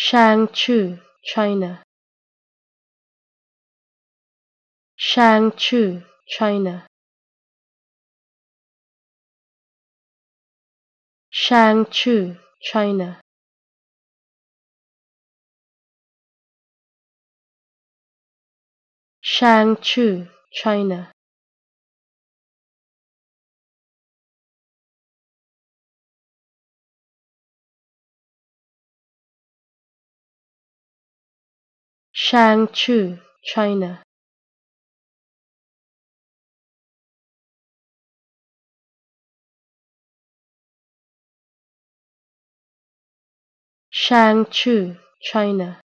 Shangqiu, China. Shangqiu, China. Shangqiu, China. Shangqiu, China. Shangqiu, China. Shangqiu, China.